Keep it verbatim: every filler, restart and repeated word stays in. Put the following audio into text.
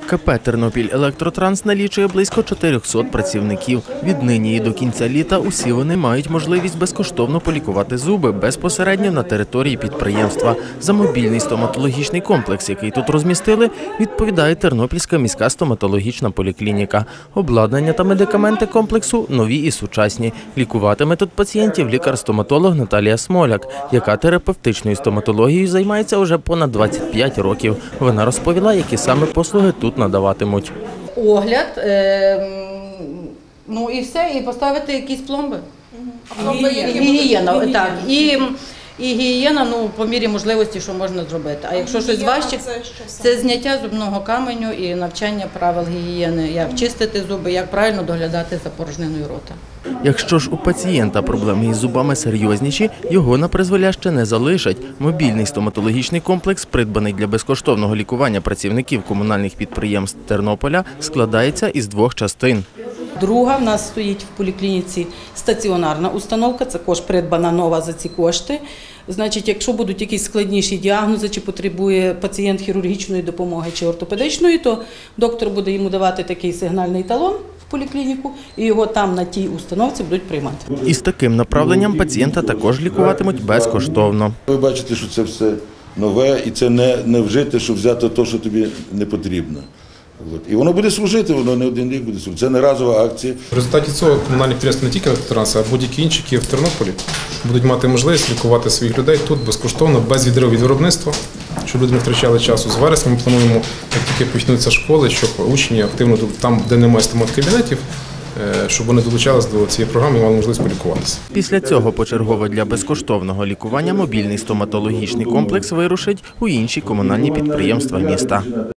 КП «Тернопіль-Електротранс» налічує близько чотирьохсот працівників. Віднині і до кінця літа усі вони мають можливість безкоштовно полікувати зуби безпосередньо на території підприємства. За мобільний стоматологічний комплекс, який тут розмістили, відповідає Тернопільська міська стоматологічна поліклініка. Обладнання та медикаменти комплексу нові і сучасні. Лікуватиме тут пацієнтів лікар-стоматолог Наталія Смоляк, яка терапевтичною стоматологією займається уже понад двадцять п'ять років. Вона розповіла, які саме послуги тут надаватимуть. Огляд, е, ну і все, і поставити якісь пломби. Пломби, гігієна, так, і, і гігієна, ну, по мірі можливості, що можна зробити. А якщо щось важче, це зняття зубного каменю і навчання правил гігієни, як чистити зуби, як правильно доглядати за порожниною рота. Якщо ж у пацієнта проблеми із зубами серйозніші, його на призволяще не залишать. Мобільний стоматологічний комплекс, придбаний для безкоштовного лікування працівників комунальних підприємств Тернополя, складається із двох частин. Друга в нас стоїть в поліклініці стаціонарна установка, це також придбана нова за ці кошти. Значить, якщо будуть якісь складніші діагнози, чи потребує пацієнт хірургічної допомоги чи ортопедичної, то доктор буде йому давати такий сигнальний талон в поліклініку, і його там на тій установці будуть приймати. Із таким направленням пацієнта також лікуватимуть безкоштовно. Ви бачите, що це все нове, і це не, не вжити, щоб взяти те, що тобі не потрібно. І воно буде служити, воно не один рік буде служити. Це не разова акція. В результаті цього комунальні підприємства не тільки «Електротранс», а будь-які інші, які в Тернополі, будуть мати можливість лікувати своїх людей тут безкоштовно, без відриву від виробництва, щоб люди не втрачали часу. З вересня ми плануємо, як тільки почнуться школи, щоб учні активно там, де немає стомат-кабінетів, щоб вони долучалися до цієї програми і мали можливість полікуватися. Після цього почергово для безкоштовного лікування мобільний стоматологічний комплекс вирушить у інші комунальні підприємства міста.